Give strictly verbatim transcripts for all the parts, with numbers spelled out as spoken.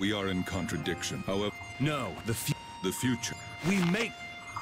We are in contradiction. However, No, the fu- the future. we make.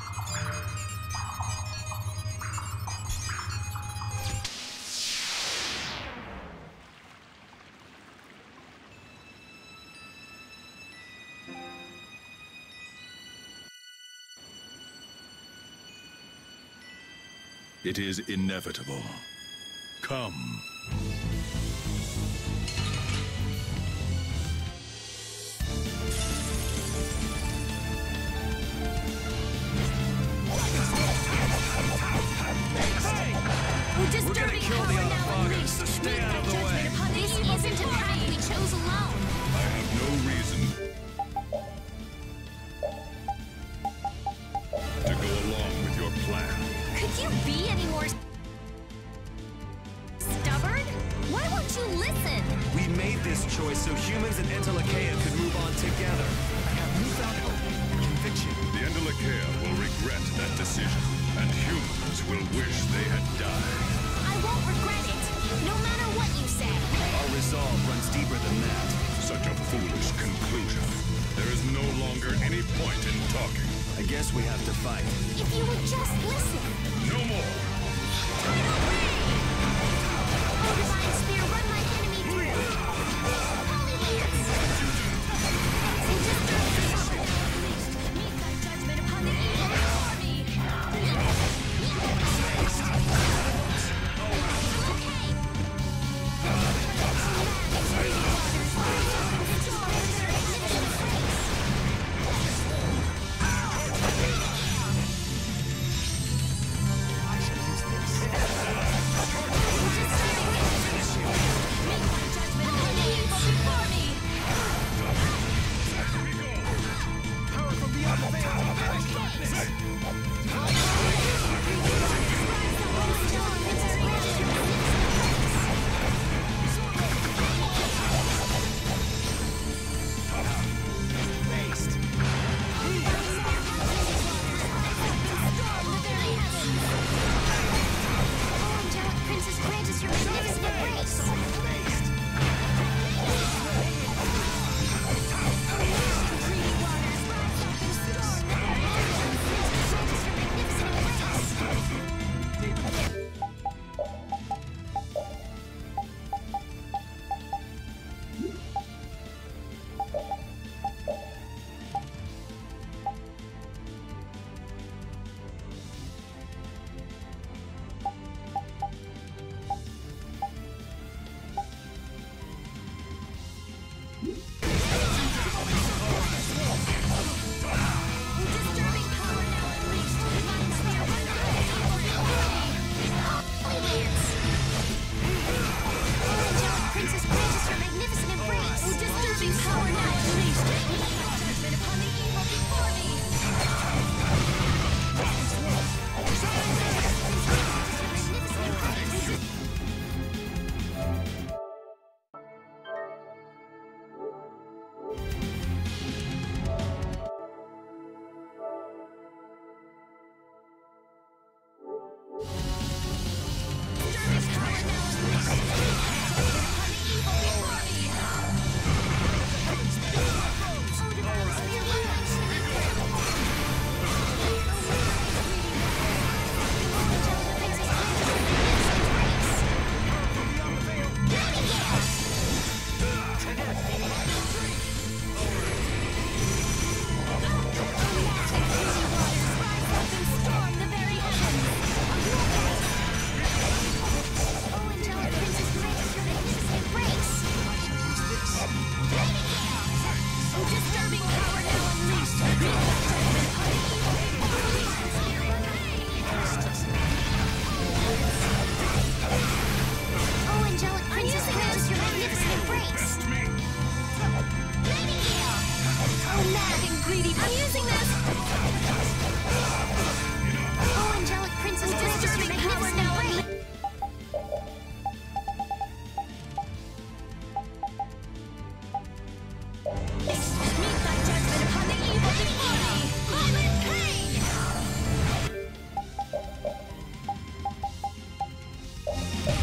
It is inevitable. Come. We're disturbing power now unleashed. so stay Make out thy of the judgment way. upon this isn't a path we chose alone. I have no reason to go along with your plan. Could you be any more stubborn? Why won't you listen? We made this choice so humans and Entelekea could move on together. I have newfound hope and conviction. The Entelekea will regret that decision, and humans will wish they had died. I won't regret it, no matter what you say. Our resolve runs deeper than that. Such a foolish conclusion. There is no longer any point in talking. I guess we have to fight. If you would just listen. No more! Oh, divine spear, run my enemy through. Holy Lance! And just meet thy judgment upon the evil before me.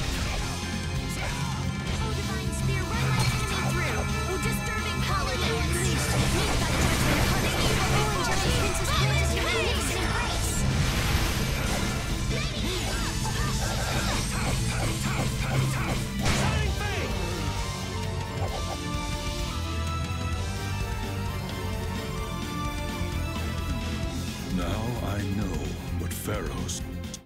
Oh, divine spear, run my enemy through. Oh, disturbing power lands. I know what Pharaoh's...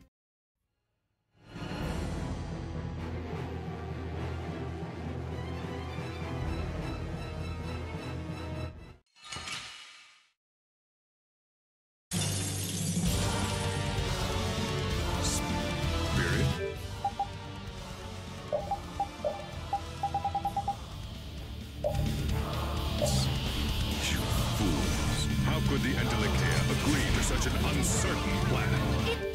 How could the Entelekea agree to such an uncertain plan? It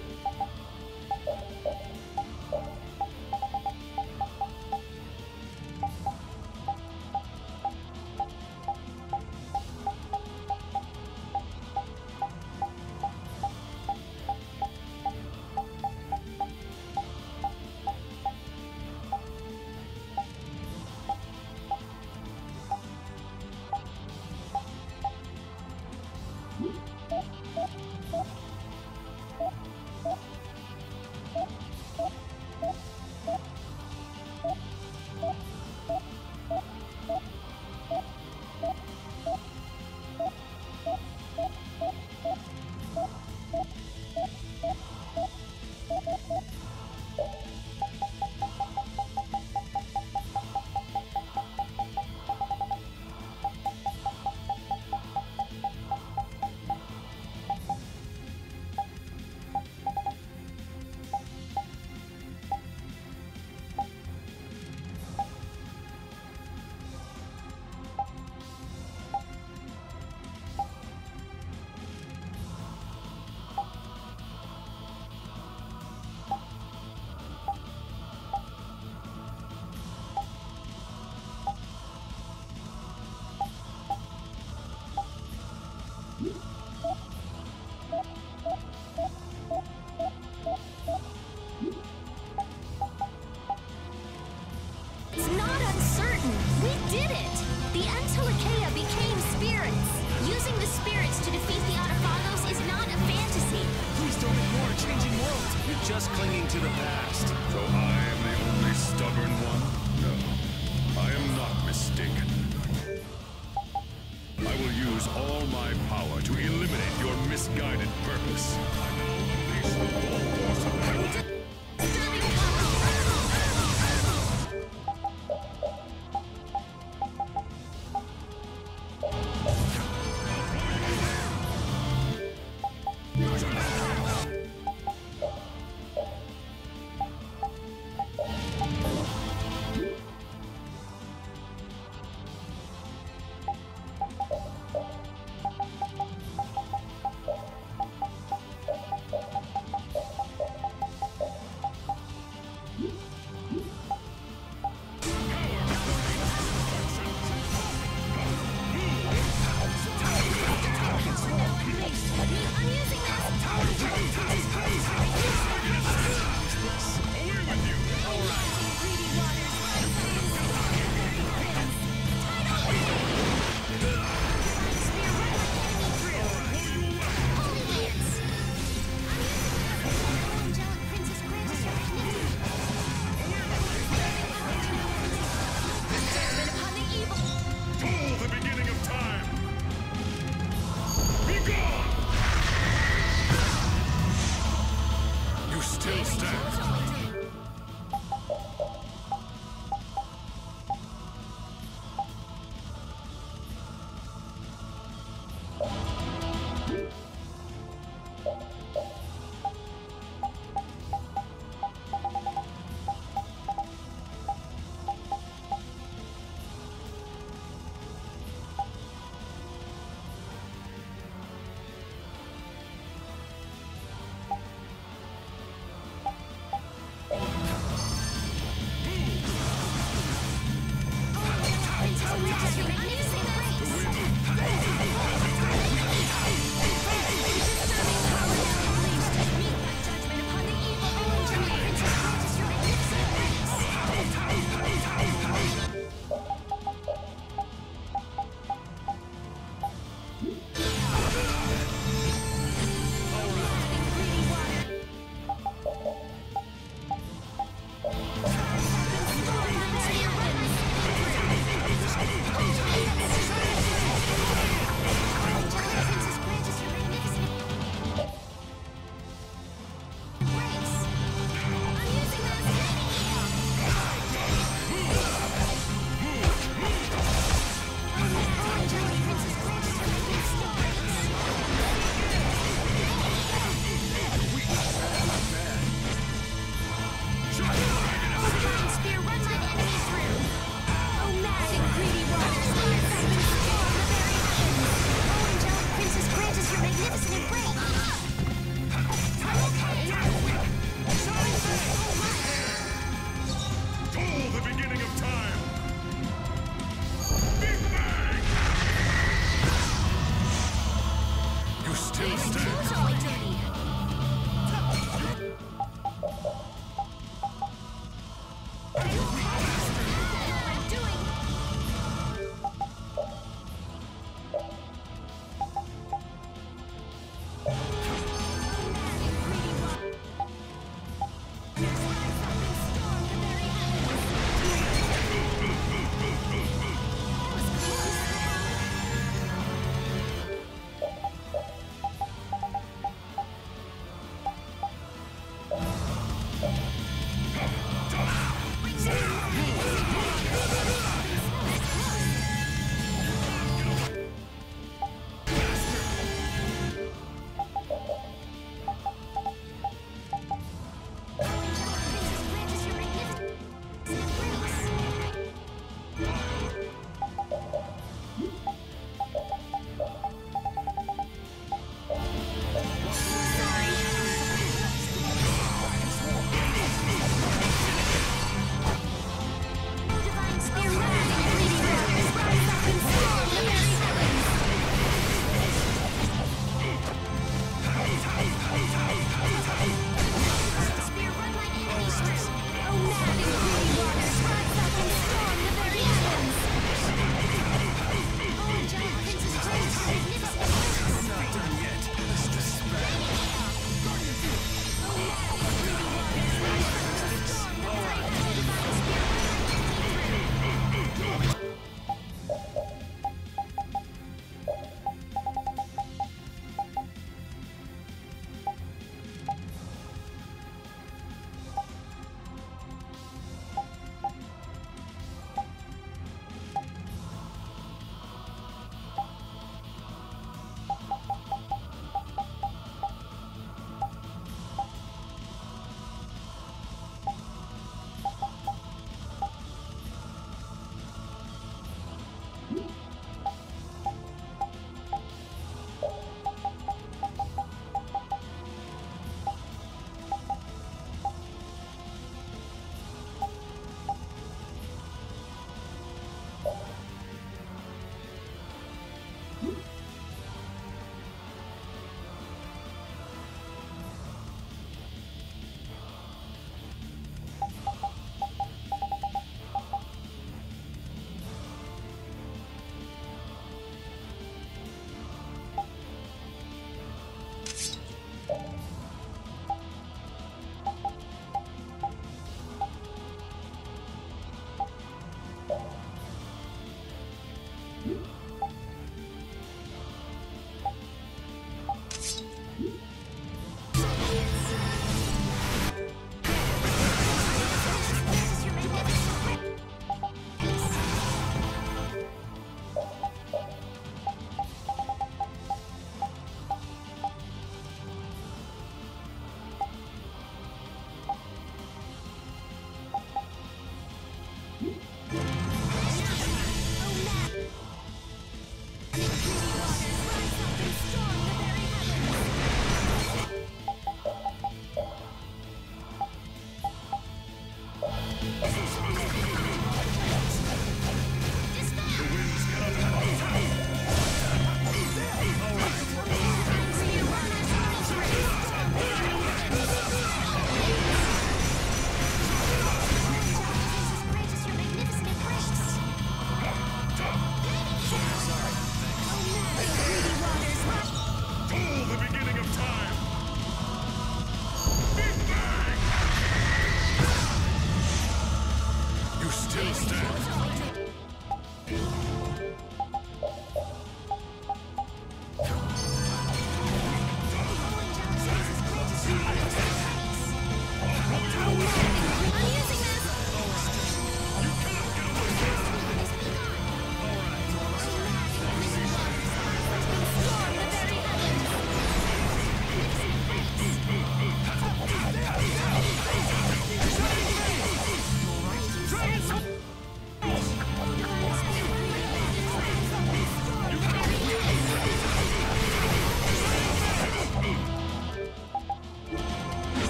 It's not uncertain. We did it! The Entelekea became spirits. Using the spirits to defeat the Autophagos is not a fantasy. Please don't ignore a changing world. You're just clinging to the past. So I am the only stubborn one? No, I am not mistaken. I will use all my power to eliminate your misguided purpose. I now unleash the full force of my will. Who's all dirty? Are you okay? I know what I'm doing.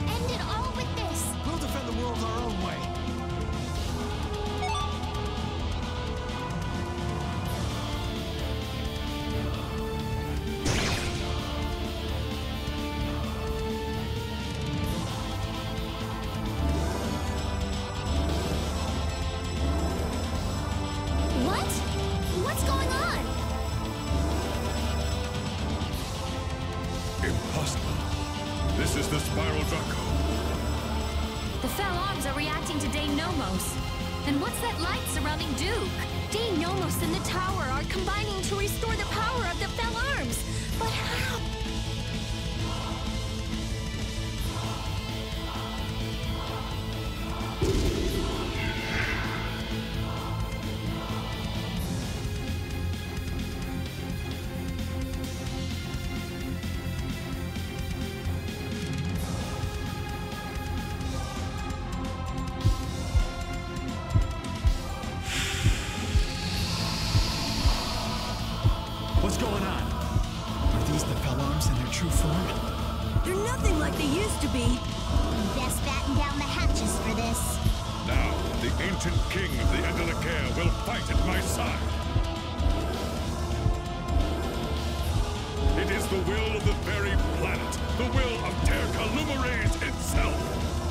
end it all with this. We'll defend the world our own way. What? What's going on? Impossible. This is the Spiral Draco. The Fel Arms are reacting to Deimos. And what's that light surrounding Duke? Deimos and the tower are combining to restore the power of the Fel Arms. But how? What's going on? Are these the Fel Arms in their true form? They're nothing like they used to be. Best batten down the hatches for this. Now, the ancient king of the Entelakea will fight at my side. It is the will of the very planet, the will of Terca Lumireis itself.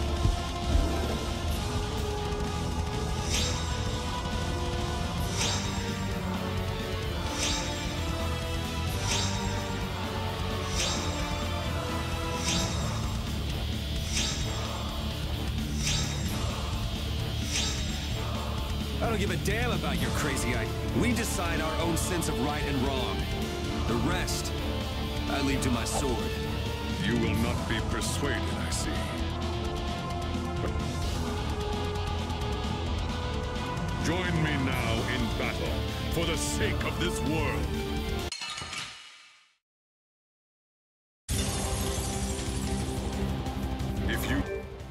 I don't give a damn about your crazy eye. We decide our own sense of right and wrong. The rest, I leave to my sword. You will not be persuaded, I see. Join me now in battle for the sake of this world. If you...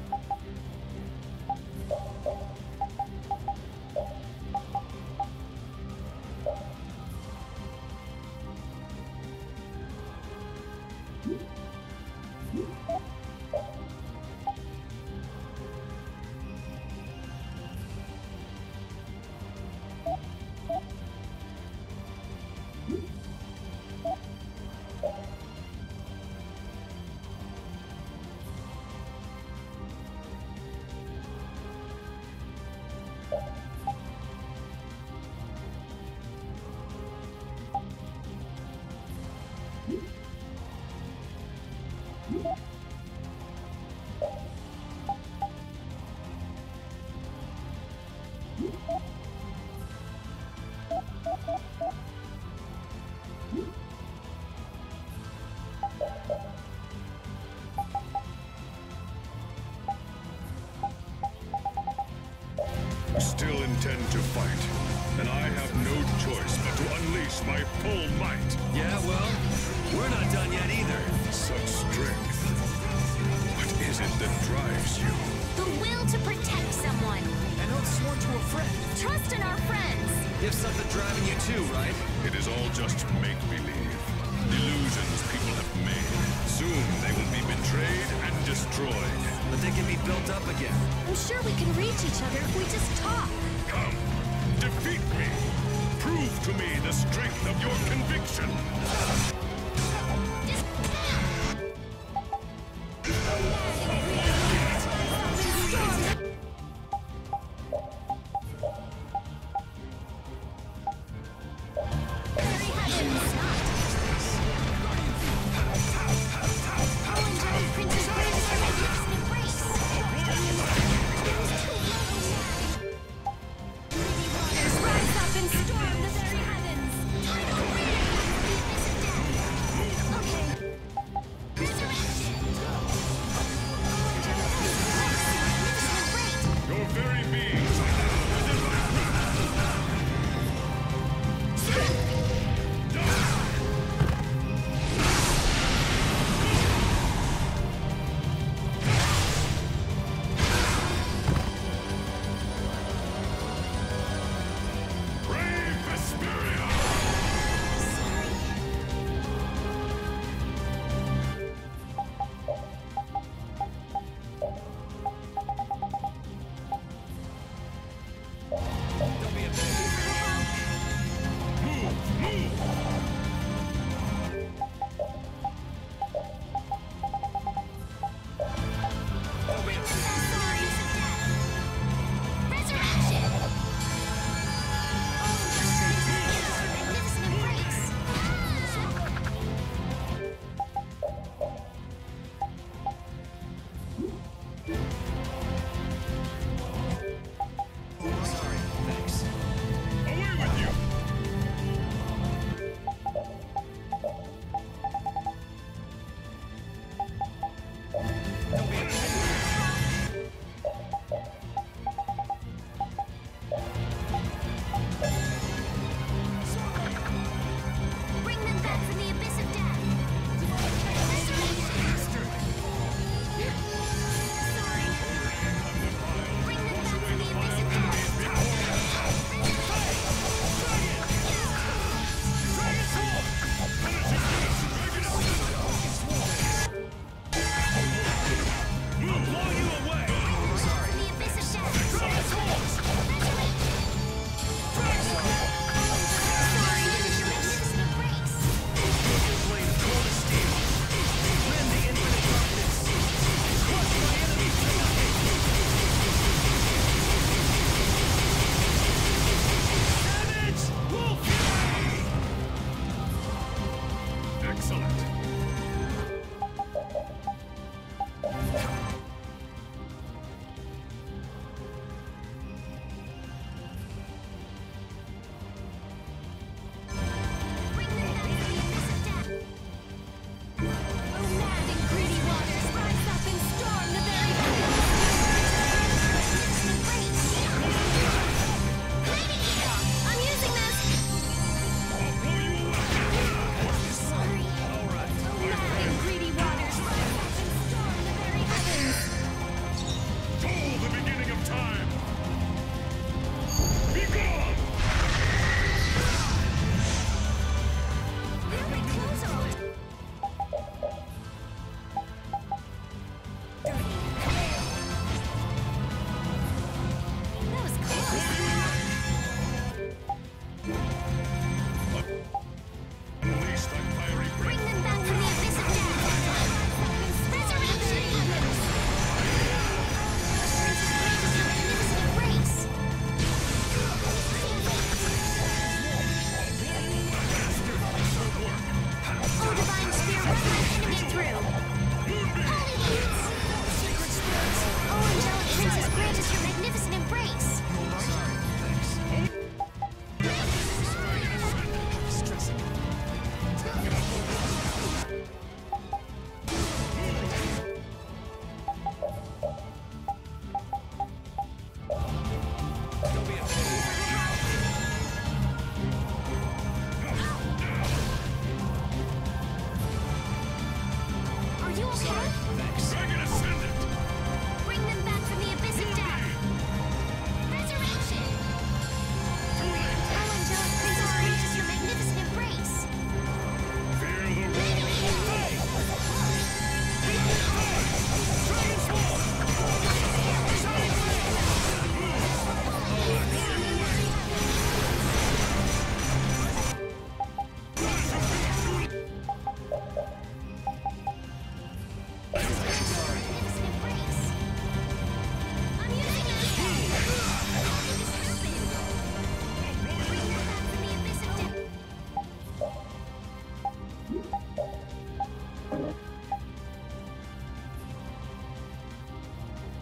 still intend to fight, and I have no choice but to unleash my full might. Yeah, well, we're not done yet either. Such strength. What is it that drives you? The will to protect someone. An oath sworn to a friend. Trust in our friends. You have something driving you too, right? It is all just make-believe. Illusions people have made. Soon they will be betrayed and destroyed. But they can be built up again. I'm sure we can reach each other if we just talk. Come, defeat me. Prove to me the strength of your conviction. Rise up and storm the very heavens. Okay.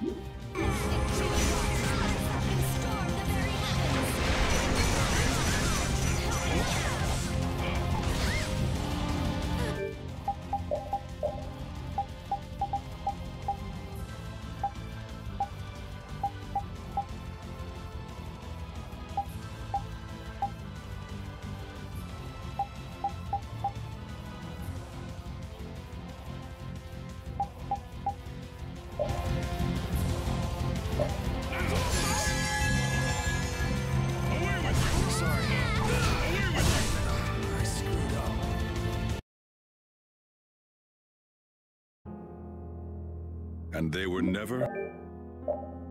And they were never...